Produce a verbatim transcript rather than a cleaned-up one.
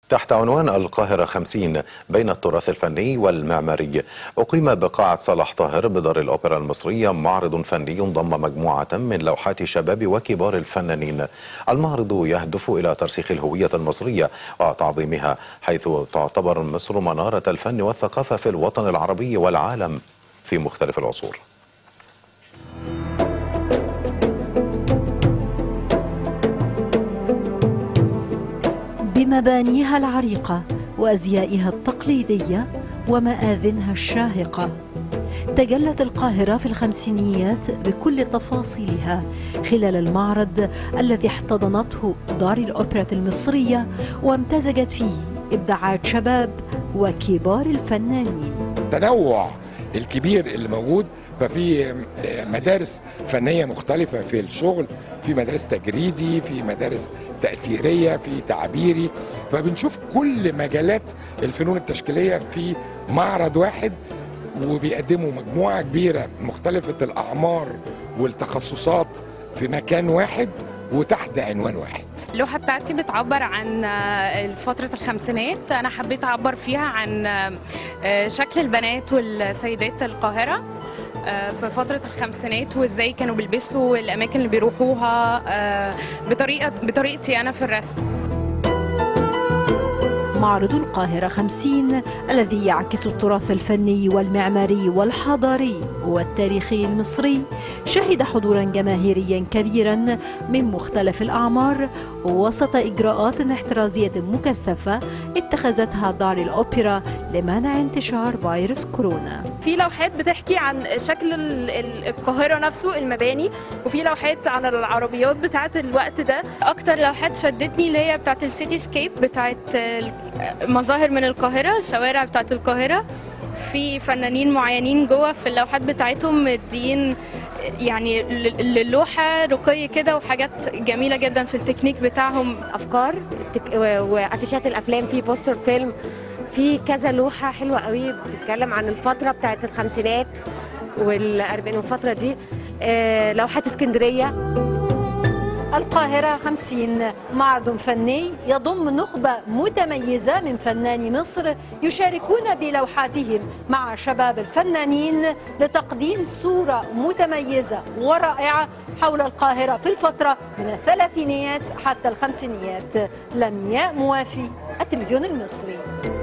تحت عنوان القاهرة خمسين بين التراث الفني والمعماري، أقيم بقاعة صلاح طاهر بدار الأوبرا المصرية معرض فني ضم مجموعة من لوحات شباب وكبار الفنانين. المعرض يهدف إلى ترسيخ الهوية المصرية وتعظيمها، حيث تعتبر مصر منارة الفن والثقافة في الوطن العربي والعالم في مختلف العصور. بمبانيها العريقة وأزيائها التقليدية ومآذنها الشاهقة، تجلت القاهرة في الخمسينيات بكل تفاصيلها خلال المعرض الذي احتضنته دار الأوبرا المصرية وامتزجت فيه إبداعات شباب وكبار الفنانين. التنوع الكبير اللي موجود، ففي مدارس فنية مختلفة في الشغل، في مدارس تجريدي، في مدارس تأثيرية، في تعبيري، فبنشوف كل مجالات الفنون التشكيلية في معرض واحد، وبيقدموا مجموعة كبيرة مختلفة الأعمار والتخصصات في مكان واحد وتحت عنوان واحد. اللوحة بتاعتي بتعبر عن فترة الخمسينات، أنا حبيت أعبر فيها عن شكل البنات والسيدات القاهرة في فترة الخمسينات، وإزاي كانوا بيلبسوا، الأماكن اللي بيروحوها، بطريقة بطريقتي أنا في الرسم. معرض القاهرة خمسين الذي يعكس التراث الفني والمعماري والحضاري والتاريخي المصري شهد حضورا جماهيريا كبيرا من مختلف الأعمار وسط إجراءات احترازية مكثفة اتخذتها دار الأوبرا لمنع انتشار فيروس كورونا. في لوحات بتحكي عن شكل القاهرة نفسه، المباني، وفي لوحات عن العربيات بتاعت الوقت ده. أكتر لوحات شدتني اللي هي بتاعت السيتي سكيب، بتاعت مظاهر من القاهرة، الشوارع بتاعت القاهرة. في فنانين معينين جوه في اللوحات بتاعتهم مدين يعني اللوحة رقي كده، وحاجات جميلة جدا في التكنيك بتاعهم. أفكار وأفيشات الأفلام، في بوستر فيلم، في كذا لوحة حلوة قوي بتتكلم عن الفترة بتاعت الخمسينات والأربعين والفترة دي. لوحات اسكندرية. القاهرة خمسين معرض فني يضم نخبة متميزة من فناني مصر يشاركون بلوحاتهم مع شباب الفنانين لتقديم صورة متميزة ورائعة حول القاهرة في الفترة من الثلاثينيات حتى الخمسينيات. لمياء موافي، التلفزيون المصري.